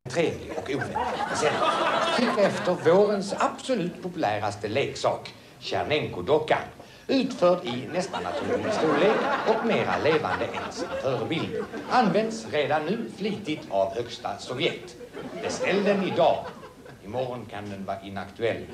trevlig och ovänlig present. Fick efter vårens absolut populäraste leksak, Tjernenko-dockan. Utförd i nästan naturlig storlek och mera levande än sin förebild. Används redan nu flitigt av högsta Sovjet. Beställ den idag. Imorgon kan den vara inaktuell.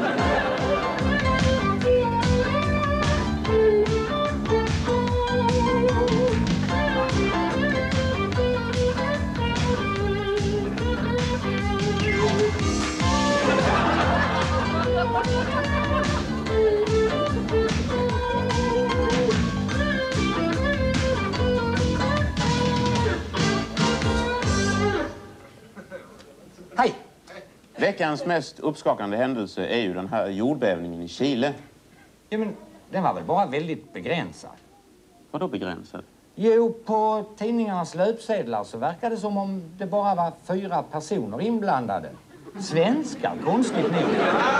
Hej! Veckans mest uppskakande händelse är ju den här jordbävningen i Chile. Ja, men den var väl bara väldigt begränsad. Vadå begränsad? Jo, på tidningarnas löpsedlar så verkar det som om det bara var 4 personer inblandade. Svenskar, konstigt nog.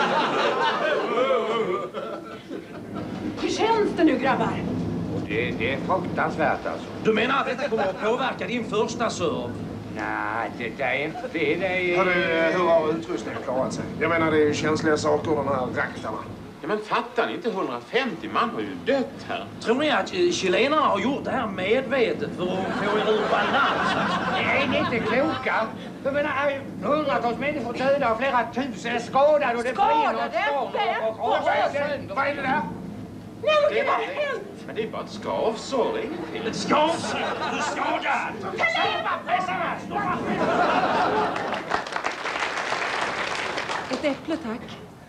Hur känns det nu, grabbar? Det är fruktansvärt alltså. Du menar att detta kommer att påverka din första serve? Nej, det är inte det. Hörru, hur har utrustningen klarat sig? Jag menar, det är ju känsliga saker, de här raktarna. Ja, men fattar ni inte? 150 man har ju dött här. Tror ni att chilenarna har gjort det här medvetet för att få er ur balans? Är ni inte kloka? Jag menar, hundratals människor döda och flera tusen skadade och det Skadade? Vad är det där? Nej, men gud, vad har hänt? Men det är bara ett skavsår, det är ingenting. Ett skavsår? Du är skadad! Släppa pressarna! Ett äpple, tack.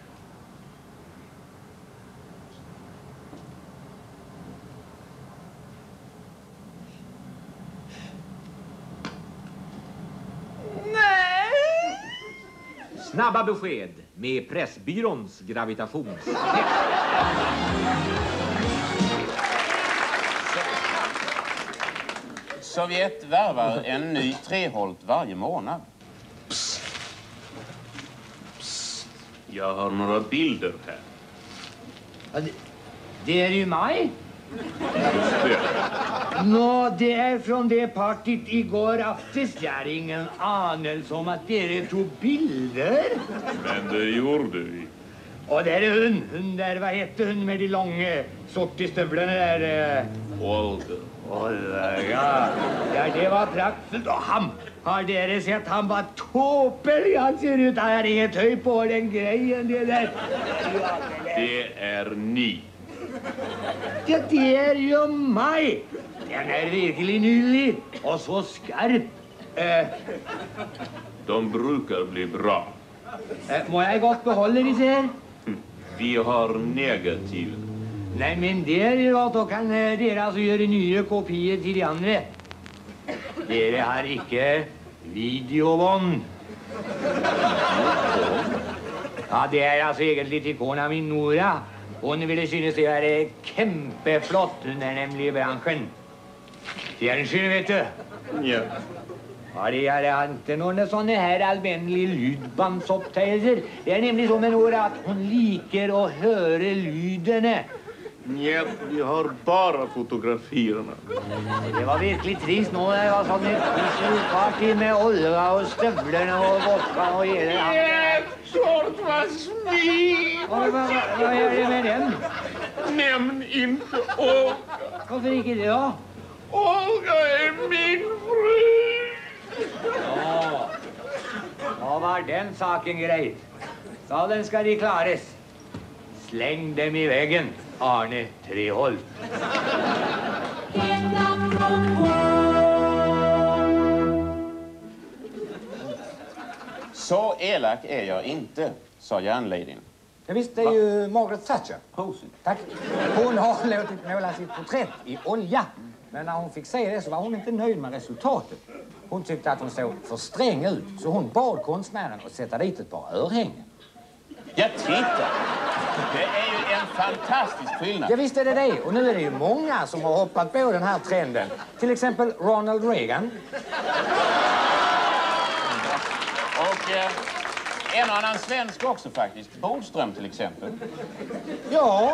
Snabba besked med Pressbyråns gravitations. Sovjet värvar en ny Treholt varje månad. Jag har några bilder här. Ja, det är ju mig. Nå, det är från det partyt igår aftes. Jag har ingen anelse om att det tog bilder. Men det gjorde vi. Och där är hon där, vad hette hon med de långa sortistövlarna där? Olga, ja. Ja, det var praktfullt. Och han, har dere sett, han var tåpelig. Han ser ut, han har inget höj på den grejen, det där. Det är ni. Ja, det är ju mig. Den är verkligen nylig och så skarp. De brukar bli bra. Må jag gott behålla det här? Vi har negativ. Nej, men det är ju att då kan dere alltså göra nya kopior till de andra. Dere har inte videobånd. Ja, det är alltså egentligen till kona min Nora. Hon ville synes det vara kæmpeflott, hun är nämligen i branschen. Fjernsyn, vet du. Ja. Ja, det är inte någon sån här allmänlig lydbandsopptagelser. Det är nämligen så med Nora att hon liker att höra lyderna. Ja, vi har bara fotografierna. Det var verkligen trist nå. Det var sån ett party med Olga och stövlarna och vodka och hela. Klart vad smil! Vad är det med den? Nämn inte Olga. Varför inte det då? Olga är min fru! Ja, då var den saken grej. Så den ska de klares. Släng dem i väggen, Arne Treholt. Så elak är jag inte, sa järnladyn. Ja, visst, det är ju Margaret Thatcher. Prosit. Tack. Hon har låtit måla sitt porträtt i olja. Men när hon fick se det så var hon inte nöjd med resultatet. Hon tyckte att hon såg för sträng ut. Så hon bad konstnären att sätta dit ett par örhängen. Jag tittar. Det är ju en fantastisk skillnad. Ja, visst är det. Och nu är det ju många som har hoppat på den här trenden. Till exempel Ronald Reagan. Och en annan svensk också faktiskt. Bodström till exempel. Ja.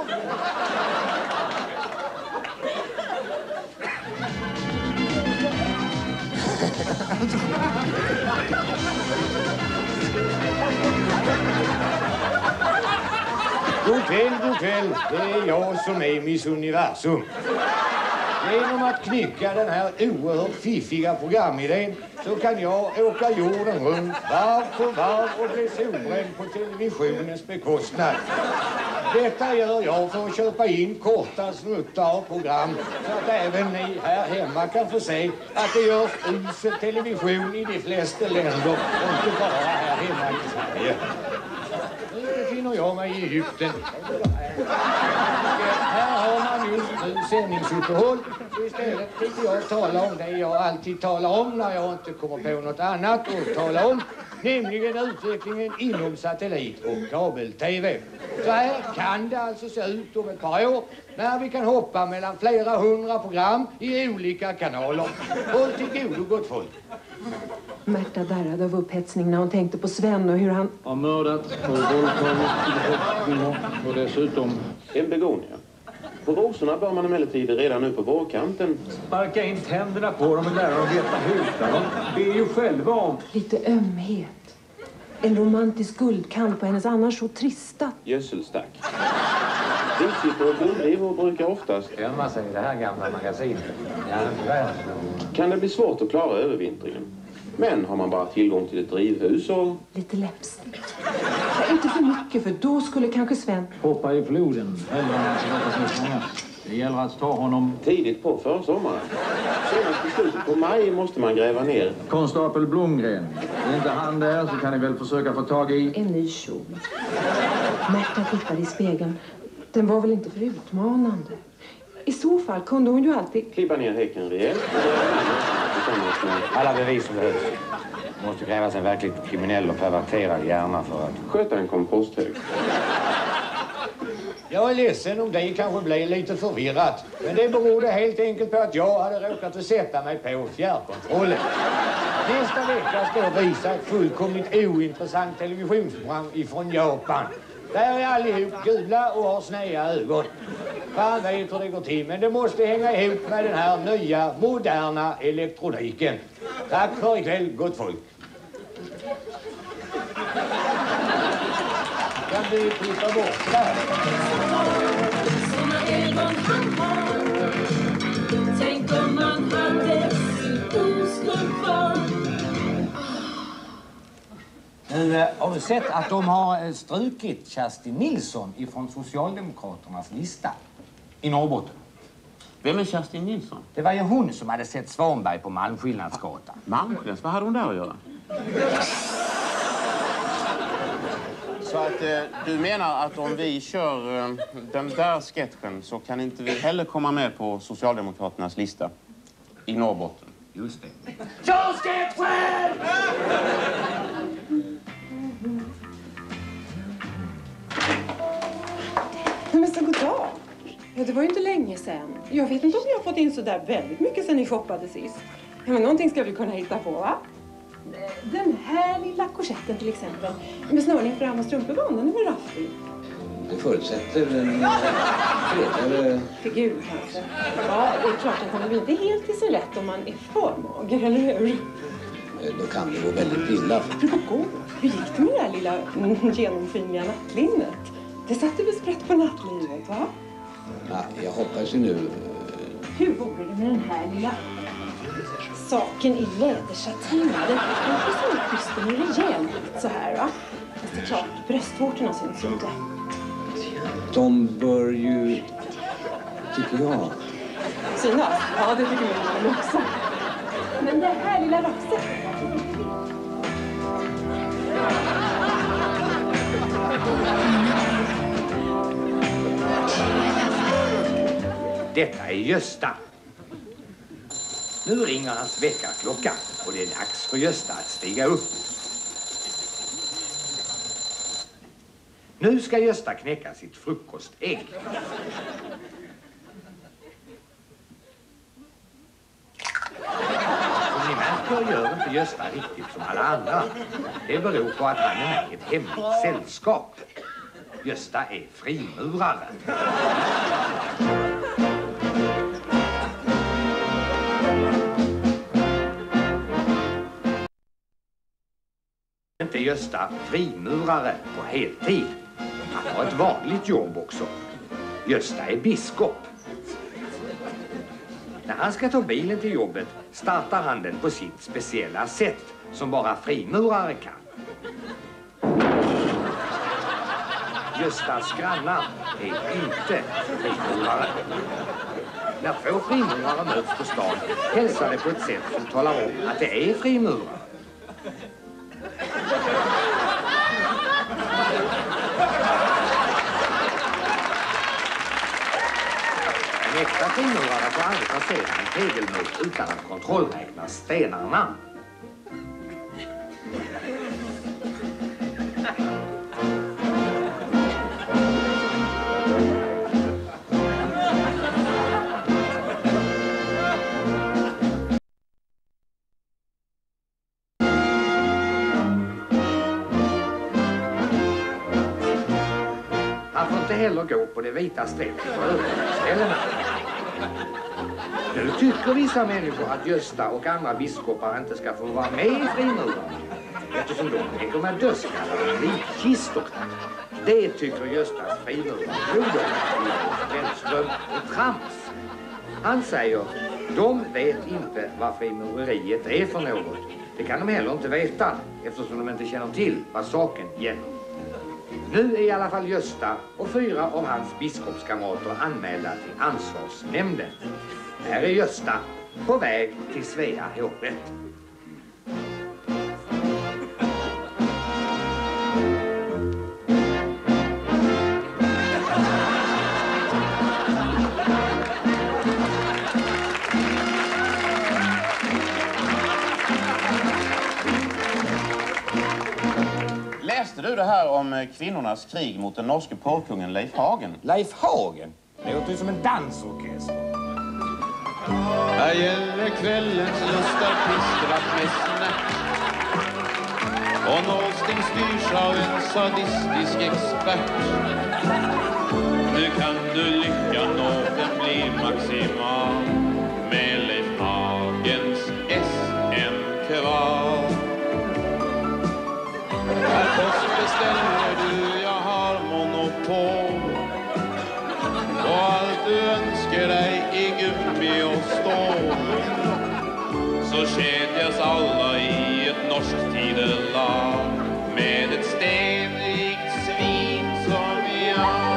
God kväll. Det är jag som är Miss Universum. Genom att knycka den här oerhört fiffiga programidén så kan jag åka jorden runt varv på varv och bli solbränd på televisionens bekostnad. Detta gör jag för att köpa in korta snuttar av program så att även ni här hemma kan få se att det görs usel television i de flesta länder och inte bara här hemma i Sverige. Nu befinner jag mig i Egypten. Här har man just nu sändningsuppehåll. Så istället tänkte jag tala om det jag alltid talar om när jag inte kommer på något annat att tala om. Nämligen utvecklingen inom satellit- och kabel-tv. Så här kan det alltså se ut om ett par år när vi kan hoppa mellan flera hundra program i olika kanaler. Håll till godo, gott folk. Märta darrade av upphetsning när hon tänkte på Sven och hur han... Har mördat och våldtagit och dessutom... En begonia. På rosorna bör man emellertid redan nu på vårkanten. Sparka in tänderna på dem och lära dem veta hutar dem. Det är ju själva om. Lite ömhet. En romantisk guldkant på hennes annars så trista. Gödselstack. Vitsippor och guldrivor brukar oftast... Gömma sig i det här gamla magasinet. Ja, Kan det bli svårt att klara övervintringen. Men har man bara tillgång till ett drivhus och... Lite läppstift. Inte för mycket, för då skulle kanske Sven... Hoppa i floden, hellre än att låta sig fångas. Det gäller att ta honom. Tidigt på försommaren. Senast i slutet på maj måste man gräva ner. Konstapel Blomgren. Är inte han där så kan ni väl försöka få tag i... En ny kjol. Märta tittade i spegeln. Den var väl inte för utmanande. I så fall kunde hon ju alltid... Klippa ner häcken rejält. Alla bevis som behövs. Det måste krävas en verkligt kriminell och perverterad hjärna för att... Sköta en komposthög. Jag är ledsen om det kanske blev lite förvirrat. Men det berodde helt enkelt på att jag hade råkat att sätta mig på fjärrkontrollen. Nästa vecka ska jag visa ett fullkomligt ointressant televisionsprogram ifrån Japan. Där är allihop gula och har snäga ögon. Fan vet hur det går till, men det måste hänga ihop med den här nya, moderna elektroniken. Tack för ikväll, gott folk. Kan du klippa bort där? Tänk om man hade oskuld kvar. Har du sett att de har strukit Kerstin Nilsson ifrån Socialdemokraternas lista i Norrbotten? Vem är Kerstin Nilsson? Det var ju hon som hade sett Svanberg på Malmskillnadsgatan. Malmskillnads? Vad hade hon där att göra? Så att du menar att om vi kör den där sketchen så kan inte vi heller komma med på Socialdemokraternas lista i Norrbotten? Just det. Kör sketchen! Men så god dag. Ja, det var ju inte länge sedan. Jag vet inte om jag har fått in så där väldigt mycket sen ni shoppade sist. Ja, men någonting ska vi kunna hitta på, va? Den här lilla korsetten till exempel. Med snörning fram och strumpeband, den är väl raffig. Det förutsätter en fredligare... Figur kanske. Ja, det är klart att den kommer inte helt till sin rätt om man är för mager, eller hur? Då kan det gå väldigt illa. Hur gick det med det här lilla genomskinliga nattlinnet? Det satte väl sprätt på nattlivet, va? Ja, jag hoppas ju nu... Hur vore det med den här lilla saken i lädersatin? Den personbysten är rejält så här, va? Fast det är klart, bröstvårtorna syns ju inte. De bör ju, tycker jag... Synas? Ja, det tycker jag också. Men det här lilla rafset... Detta är Gösta. Nu ringer hans väckarklocka och det är dags för Gösta att stiga upp. Nu ska Gösta knäcka sitt frukostägg. Som ni märker gör inte Gösta riktigt som alla andra. Det beror på att han är med i ett hemligt sällskap. Gösta är frimurare. Inte Gösta frimurare på heltid. Han har ett vanligt jobb också. Gösta är biskop. När han ska ta bilen till jobbet startar han den på sitt speciella sätt som bara frimurare kan. Göstas grannar är inte frimurare. När två frimurare möts på stan hälsar det på ett sätt som talar om att det är frimurare. En äkta frimurare får aldrig passera en tegelmur utan att kontrollräkna stenarna. Han får inte heller gå på det vita stället på övergångsställena. Nu tycker vissa människor att Gösta och andra biskopar inte ska få vara med i frimurarna eftersom de leker med dödskallar och likkistor. Det tycker Göstas frimurare Brännström och trams. Han säger, de vet inte vad frimureriet är för något. Det kan de heller inte veta eftersom de inte känner till vad saken gäller. Nu är i alla fall Gösta och 4 av hans biskopskamrater anmälda till ansvarsnämnden. Här är Gösta på väg till Svea hovrätt. Läste du det här om kvinnornas krig mot den norske porrkungen Leif Hagen? Leif Hagen? Det låter ju som en dansorkester. Här gäller kvällens lustartister att mässna. Och nålsting styrs av en sadistisk expert. Nu kan du lycka nå, den blir maximal med Leif Hagens SM-kval. Här postbeställer du, jag har monopol. Och allt du önskar dig i gummi och stål. Så kedjas alla i ett norskt tidelag med ett stenrikt svin som jag.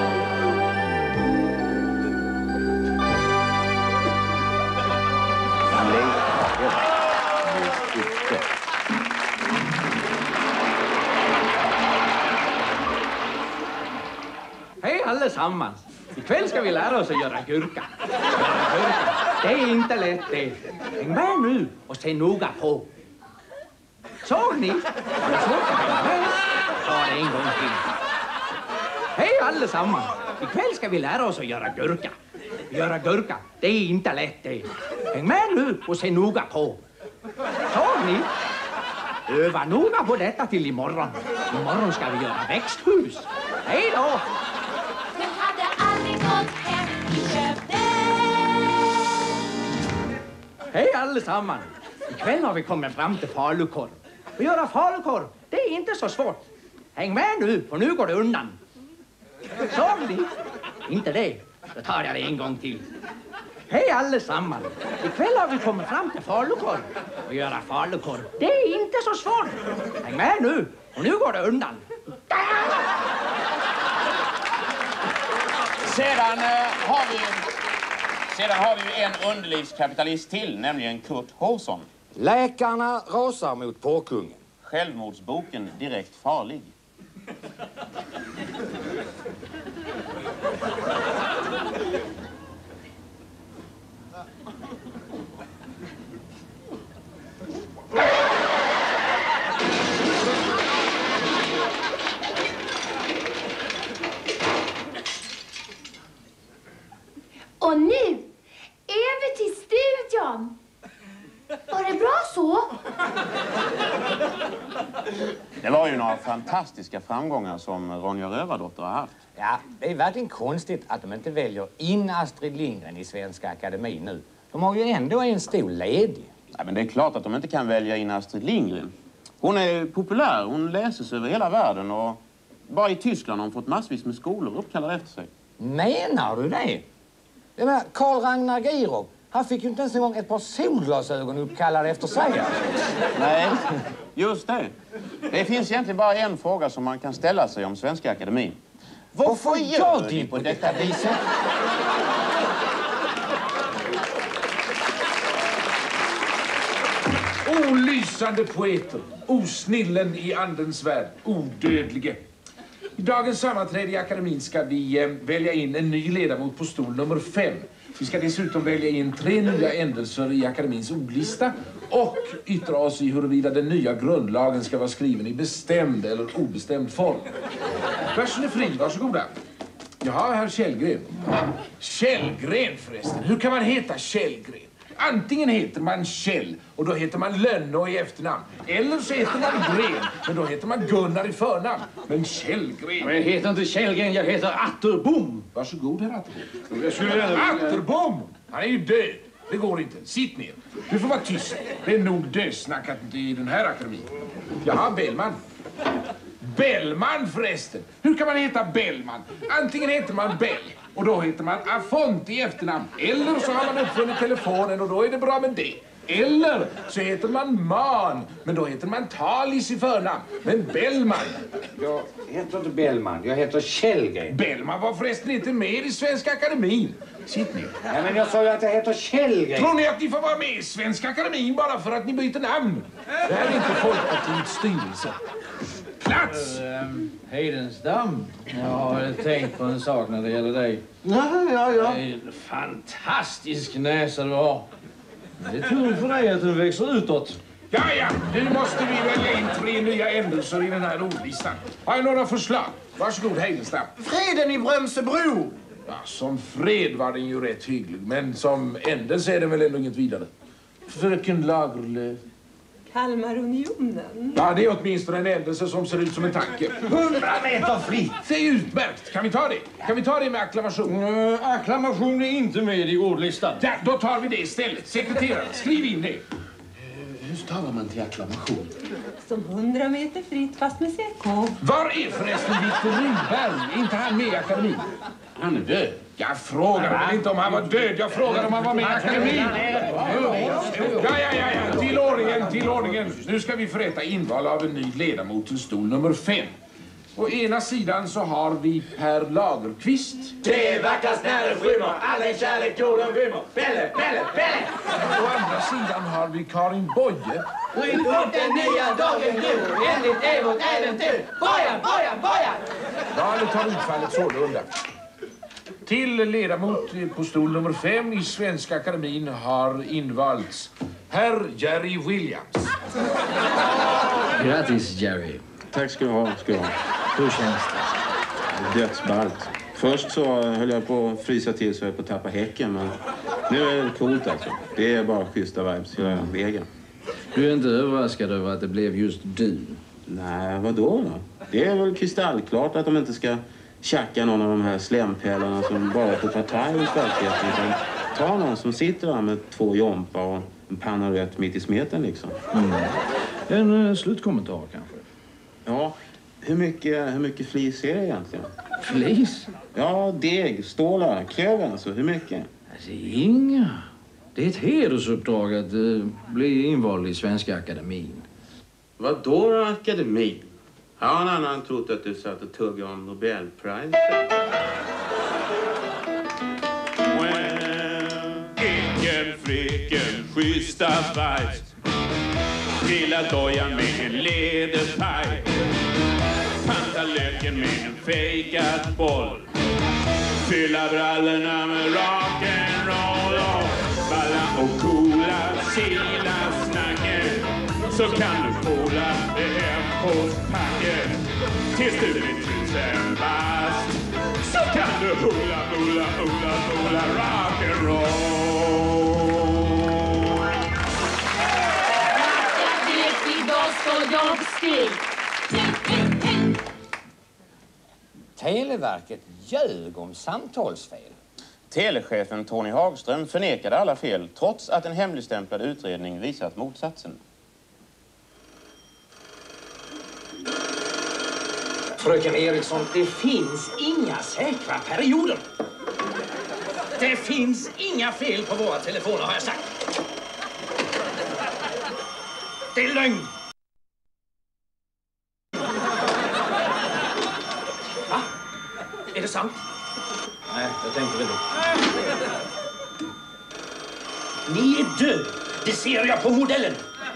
Hej allesammans! Ikväll ska vi lära oss att göra gurka. Det är inte lätt det. Häng med nu och se noga på. Såg ni? Ta det en gång till. Hej allesammans! Ikväll ska vi lära oss att göra gurka. Göra gurka, det är inte lätt det. Häng med nu och se noga på. Såg ni? Öva noga på detta till imorgon. Imorgon ska vi göra växthus. Hej då! Hej allesammans! Ikväll har vi kommit fram till falukorv. Att göra falukorv, det är inte så svårt. Häng med nu, för nu går det undan. Såg ni? Inte det? Då tar jag det en gång till. Hej allesammans! Ikväll har vi kommit fram till falukorv. Att göra falukorv, det är inte så svårt. Häng med nu, och nu går det undan. Sedan har vi ju en underlivskapitalist till, nämligen Kurt Hårsson. Läkarna rasar mot porrkungen. Självmordsboken direkt farlig. Och nu över till studion. Var det bra så? Det var ju några fantastiska framgångar som Ronja Rövardotter har haft. Ja, det är verkligen konstigt att de inte väljer in Astrid Lindgren i Svenska Akademin nu. De har ju ändå en stor ledig. Ja, men det är klart att de inte kan välja in Astrid Lindgren. Hon är populär, hon läses över hela världen och Bara i Tyskland har de fått massvis med skolor uppkallade efter sig. Menar du det? Jag menar, Karl Ragnar Gierov, han fick ju inte ens en gång ett par solglasögon uppkallade efter sig. Nej, just det. Det finns egentligen bara en fråga som man kan ställa sig om Svenska Akademin. Varför gör ni på detta viset? O lysande poeter, o snillen i andens värld, odödlige. I dagens sammanträde i akademin ska vi välja in en ny ledamot på stol nummer 5. Vi ska dessutom välja in 3 nya ändelser i akademins ordlista och yttra oss i huruvida den nya grundlagen ska vara skriven i bestämd eller obestämd form. Versen är fri, varsågoda. Jaha, herr Källgren. Källgren förresten. Hur kan man heta Källgren? Antingen heter man Kjell och då heter man Lönno i efternamn. Eller så heter man Gren, men då heter man Gunnar i förnamn. Men Källgren... Men jag heter inte Källgren, jag heter Atterbom. Varsågod, herr Atterbom. Atterbom! Han är ju död. Det går inte. Sitt ner. Du får vara tyst. Det är nog dödsnackat i den här akademin. Jaha, Bellman. Bellman förresten. Hur kan man heta Bellman? Antingen heter man Bell och då heter man Afont i efternamn. Eller så har man uppfunnit telefonen och då är det bra med det. Eller så heter man Man, men då heter man Talis i förnamn. Men Bellman. Jag heter inte Bellman, jag heter Källgren. Bellman var förresten inte med i Svenska Akademin. Sitt ner. Nej, men jag sa ju att jag heter Källgren. Tror ni att ni får vara med i Svenska Akademin bara för att ni byter namn? Det här är inte Folkpartiets styrelse. Plats! Heidenstam, jag har tänkt på en sak när det gäller dig. Ja. Det är en fantastisk näsa du har. Det är tur för dig att du växer utåt. Ja, nu måste vi välja in 3 nya ändelser i den här ordlistan. Har jag några förslag? Varsågod, Heidenstam. Freden i Brömsebro! Ja, som fred var den ju rätt hygglig, men som ändelse är den väl ändå inget vidare. Fröken Lagerlöf. Kalmarunionen. Ja, det är åtminstone en ändelse som ser ut som en tanke. 100 meter fritt! Det är utmärkt. Kan vi ta det? Kan vi ta det med acklamation? Acklamation är inte med i ordlistan. Ja, då tar vi det istället. Sekreterare, skriv in det. Hur stavar man till acklamation? Som 100 meter fritt fast med CK. Var är förresten Viktor Rydberg? Är inte han med i akademin? Han är död. Jag frågar väl inte om han var död. Jag frågar om han var med i akademin. Ja. Till ordningen. Nu ska vi förrätta inval av en ny ledamot till stol nummer 5. Å ena sidan så har vi Per Lagerqvist. Det är vackrast när det skymmer, all den kärlek jorden rymmer. Belle! Å andra sidan har vi Karin Boye. Ryck upp den nya dagen nu, enligt är vårt äventyr. Boja! Valet har utfallit sålunda. Till ledamot på stol nummer 5 i Svenska Akademin har invalts herr Jerry Williams. Grattis, Jerry. Tack ska du ha. Hur känns det? Dödsballt. Först så höll jag på att frysa till så jag på att tappa häcken, men nu är det coolt alltså. Det är bara schyssta vibes hela vägen. Du är inte överraskad över att det blev just du? Nej, vadå då? Det är väl kristallklart att de inte ska tjacka någon av de här slämpellarna som bara får partaj hos verkligheten, utan ta någon som sitter där med 2 jompar och en panna rött mitt i smeten liksom. En slutkommentar kanske? Ja, hur mycket flis är det egentligen? Flis? Ja, deg, stålar, klöver alltså. Hur mycket? Det är inga. Det är ett hedersuppdrag att bli invald i Svenska Akademin. Vadå akademin? Har en annan trott att du satt och tuggade om Nobelpriset? Eken, friken, schyssta vibes. Grilla dojan med en lederpaj. Panta löken med en fejkad boll. Fylla brallorna med rock'n'roll. Balla och coola, kila snacket. Så kan du kola det hem hos packet. Tills du blir 1000 bast. Så kan du hula rock'n'roll. Televerket ljög om samtalsfel. Telechefen Tony Hagström förnekade alla fel trots att en hemligstämplad utredning visat motsatsen. Fröken Eriksson, det finns inga säkra perioder. Det finns inga fel på våra telefoner, har jag sagt. Det är lögn. Va? Är det sant? Nej, jag tänkte väl det. Ni är död. Det ser jag på modellen.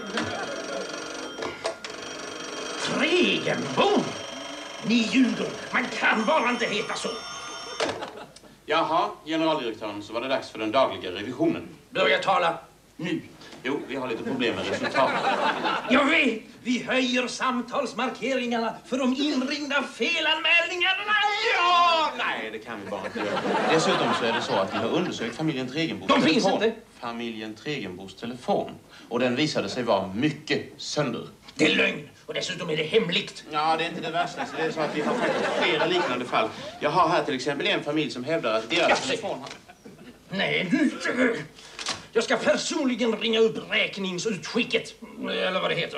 Tregenbom. Ni ljuger. Man kan bara inte heta så. Jaha, generaldirektören, så var det dags för den dagliga revisionen. Börja tala nu. Jo, vi har lite problem med resultatet. Jag vet! Vi höjer samtalsmarkeringarna för de inringda felanmälningarna. Ja! Nej, det kan vi bara inte göra. Dessutom så är det så att vi har undersökt familjen Tregenbos telefon. De finns inte! Familjen Tregenbos telefon. Och den visade sig vara mycket sönder. Det är lögn. Och dessutom är det hemligt. Ja, det är inte det värsta. Så det är så att vi har faktiskt flera liknande fall. Jag har här till exempel en familj som hävdar att deras telefon har... Nej, nu... Jag ska personligen ringa upp räkningsutskicket. Eller vad det heter.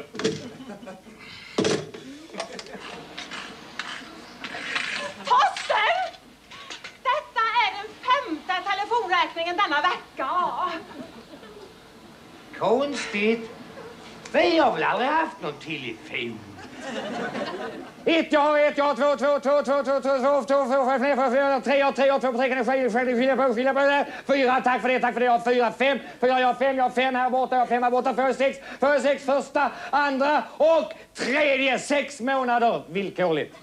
Torsten! Detta är den 5:e telefonräkningen denna vecka. Konstigt. Vi har väl aldrig haft någon telefon. 1 ja, 1 ja, 2 2 2 2 2 2 2 2 4 3 ja, 3 ja, 2 3 kan skilja på 4, tack för det ja, 4 5 ja, 5 ja, 5 här borta, ja, 5 här borta, 4 6 första, andra och tredje 6 månader villkorligt.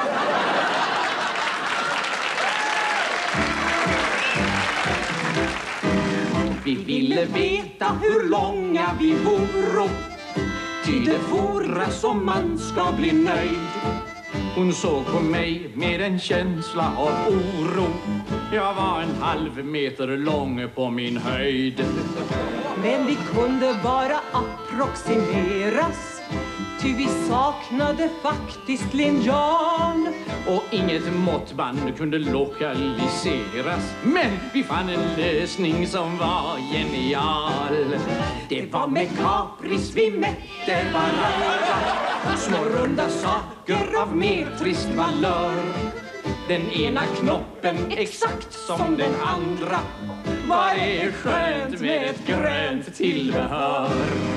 Vi ville veta hur långa vi voro, ty det fordras om man ska bli nöjd. Hon såg på mig med en känsla av oro. Jag var en halv meter lång på min höjd. Men vi kunde bara approximeras, ty vi saknade faktiskt linjal. Och inget måttband kunde lokaliseras. Men vi fann en lösning som var genial. Det var med kapris vi mätte varandra. Små runda saker av metrisk valör. Den ena knoppen exakt som den andra. Vad är skönt med ett grönt tillbehör?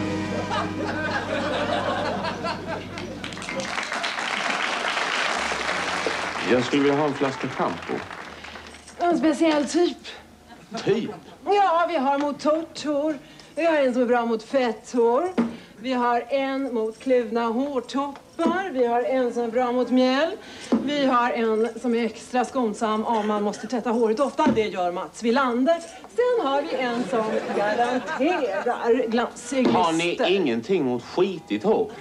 Jag skulle vilja ha en flaska shampoo. En speciell typ. Typ? Ja, vi har mot torrt hår. Vi har en som är bra mot fett hår. Vi har en mot kluvna hårtoppar. Vi har en som är bra mot mjäll. Vi har en som är extra skonsam om man måste tvätta håret ofta. Det gör Mats Wilander. Sen har vi en som garanterar glansig lyster. Har ni ingenting mot skitigt hår?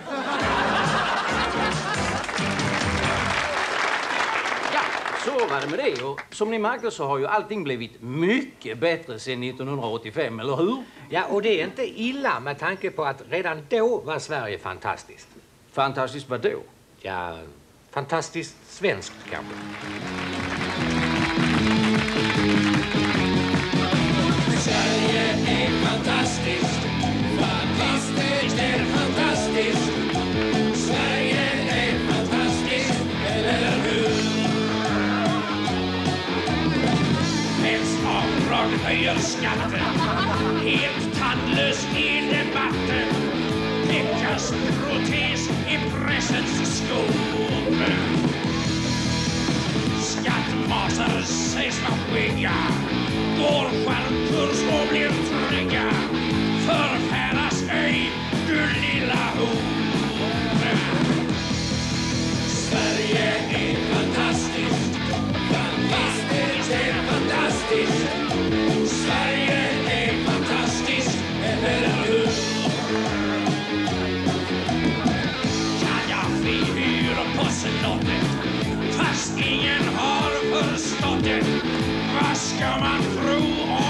Så var det med det. Och som ni märkte så har ju allting blivit mycket bättre sedan 1985, eller hur? Ja, och det är inte illa med tanke på att redan då var Sverige fantastiskt. Fantastiskt vad då? Ja, fantastiskt svenskt kanske. Sverige är fantastiskt. Fantastiskt är fantastiskt. Sverige är fantastiskt, eller hur? Avdrag höjer skatten. Helt tandlös i debatten. Veckans protes i pressens skog. Skattmasar sägs vara skygga. Går skärpkurs och blir trygga. Förfäras ej, du lilla hora. Sverige är fantastiskt. Fantastiskt är fantastiskt. Sverige är fantastiskt, eller hur? Ja, vi hyr på slottet, fast ingen har förstått det. Vad ska man tro